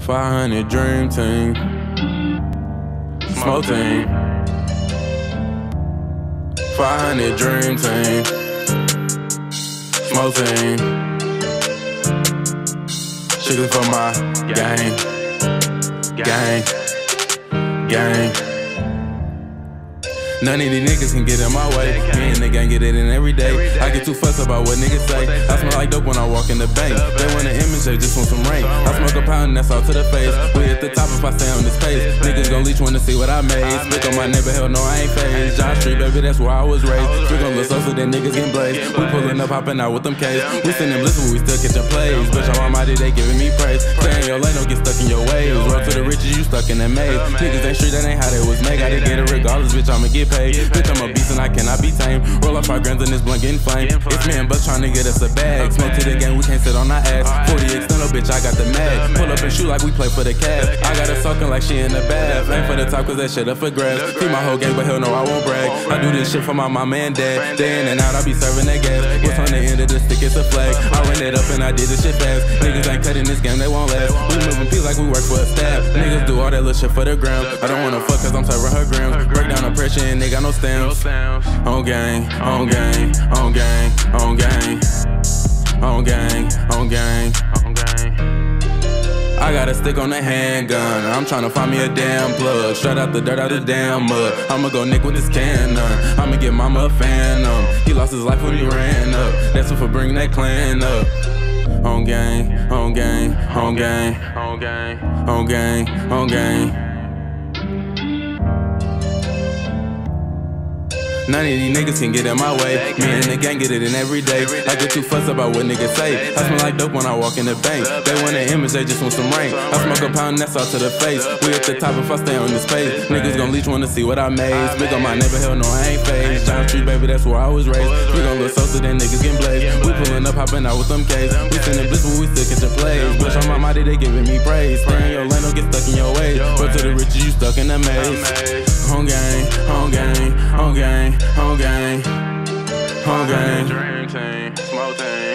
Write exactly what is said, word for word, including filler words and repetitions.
five hundred dream team, smoke team. five hundred dream team, smoke team. Strictly for my gang, gang, gang. None of these niggas can get in my way. Me and the gang get it in every day. I get too fussed about what niggas say. I smell like dope when I walk in the bank. They want an image, they just want some rain. I smoke a pound and that's all to the face. We at the top if I stay on this pace. Niggas gon' leech wanna see what I made. Spit on my neighbor, hell no I ain't phased. John Street, baby, that's where I was raised. We gon' look so so that niggas get blazed. We pullin' up, hoppin' out with them K's. We send them lists, but we still catchin' plays. Bitch, I'm almighty, they giving me praise. Stay in your lane, don't get stuck in your ways. Roll to the riches, you stuck in that maze. Niggas ain't street, that ain't how they was made. Gotta get it regardless, bitch, I'ma get paid. Bitch, I'm a beast and I cannot be tamed. Roll up five grams in this blunt getting flame. It's me and Buck trying to get us a bag. Smoke to the game, we can't sit on our ass. forty external, bitch, I got the mag. Pull up and shoot like we play for the cash. I got her soaking like she in the bath. Ain't for the top cause that shit up for grabs. Keep my whole gang, but hell no, I won't brag. I do this shit for my mama and dad. Day in and out, I be serving that gas. What's on the end of the stick, it's a flag. I ran it up and I did this shit fast. Niggas ain't cutting this game, they won't last. We moving P like we work for a staff. Niggas do all that little shit for the gram. I don't wanna fuck cause I'm serving her grams. Break down the pressure and they got no stamps. On gang, on gang, on gang, on gang, on gang, on gang, on gang. I got a stick on the handgun. I'm tryna find me a damn plug. Straight out the dirt, out the damn mud. I'ma go nick with this cannon. I'ma get mama a phantom. He lost his life when he ran up. That's what for bringing that clan up. On gang, on gang, on gang, on gang, on gang, on gang. None of these niggas can get in my way. Me and the gang get it in every day. I get too fussed about what niggas say. I smell like dope when I walk in the bank. They want an image, they just want some rain. I smoke a pound and that's all to the face. We at the top if I stay on this page. Niggas gon' leech wanna see what I made. Spit on my neighbor, hell no I ain't phased. John Street, baby, that's where I was raised. We gon' look so so then niggas get blazed. We pullin' up, hoppin' out with them K's. We sending bliss, but we still catchin' plays. Bitch, on my mighty, they giving me praise. Stay in your lane, don't get stuck in your ways. Go to the riches, you stuck in the maze. On gang, on gang, on gang, on gang, on gang. Dream team, smoke team.